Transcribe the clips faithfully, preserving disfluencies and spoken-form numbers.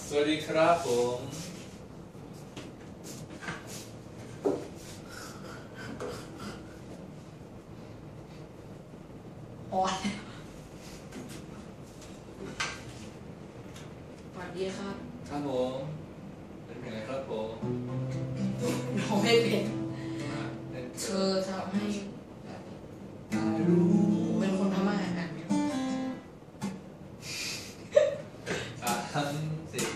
สวัสดีครับผมโอ้ยสวัสดีครับครับผมเป็นไงครับผมเราไม่เป็นเธอทำให้แบบเป็นคนทำอาหารเนี่ยสามสี่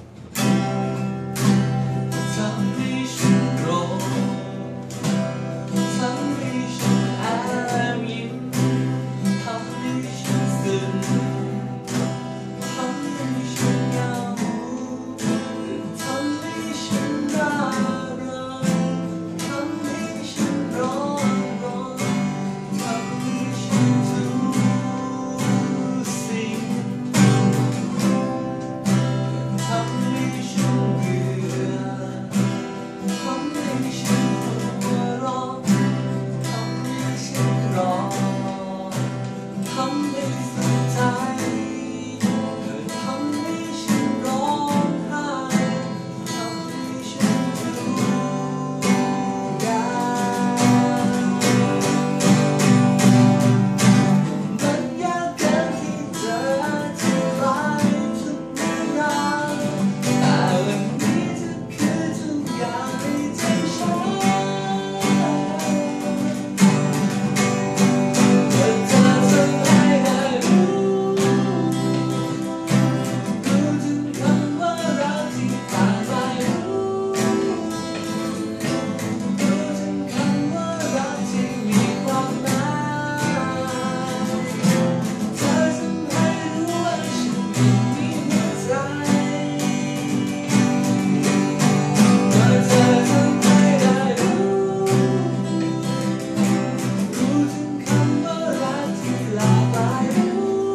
ทำให้ฉันร้องทำให้ฉันแอบยิ้มทำให้ฉันซึ้งทำให้ฉันเหงาทำให้ฉันร่าเริงทำให้ฉันร้องร้องทำให้ฉันทุกสิ่งทำให้ฉันเบื่อทำให้ฉันหัวเราะทำให้ฉันรอทำให้สุดใจเธอทำให้ฉันร้องไห้ทำให้ฉันทุกอย่างมันยากเกินที่จะอธิบายทุกอย่างแต่วันนี้เธอคือทุกอย่างในใจฉันเมื่อเธอทำให้ได้รู้รู้ถึงคำว่ารักที่ผ่านไปรู้รู้ถึงคำว่ารักที่มีความหมายเธอทำให้รู้ว่าฉันยังมีหัวใจเมื่อเธอทำให้ได้รู้รู้ถึงคำว่ารักที่หลากหลายรู้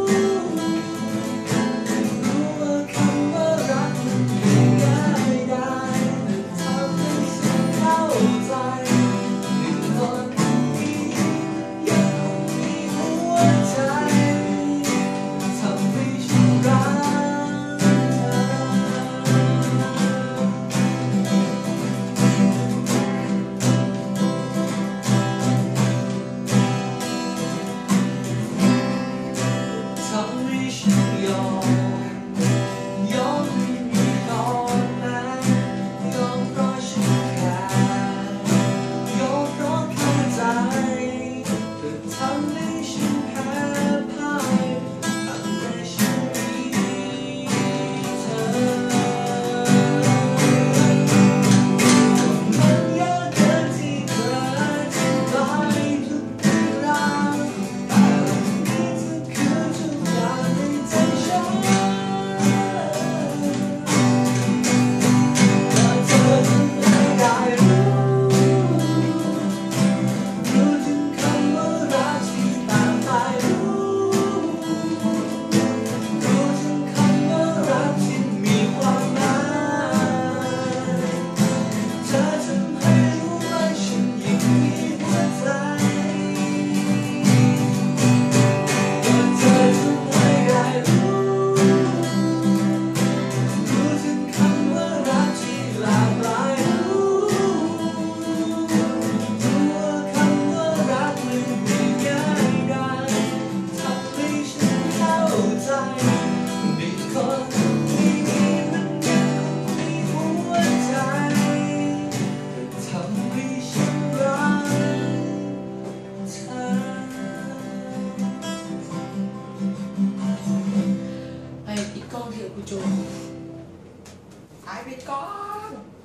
รู้ว่าคำว่ารักมันไม่ง่ายได้แต่ทำให้ฉันเข้าใจหนึ่งคนนี้ยังคงมีหัวใจทำให้ฉันรักเธอทำให้ฉันยอมยอมให้มีตอนนั้นยอมเพราะฉันแค่ยอมเพราะเข้าใจเธอทำให้ฉันแพ้พ่ายตั้งแต่ฉันมีเธอมันยากเกินที่จะอธิบายทุกเรื่องราวแต่วันนี้เธอคือทุกอย่างในใจฉันเมื่อเธอทำให้ได้รู้รู้ถึงคำว่ารักที่ต่างไปรู้รู้ถึงคำว่ารักที่มีความหมายเธอทำให้รู้ว่าฉันยังมีหัวใจเมื่อเธอทำให้ได้รู้รู้ถึงคำว่ารักที่หลากหลายรู้รู้ว่าคำว่ารักมันไม่ง่ายได้ทำให้ฉันเข้าใจในคนที่นี่มันยังคงมีหัวใจทำให้ฉันรักเธอไปปิดกล้องเถอะคุณโจหายปิดกล้อง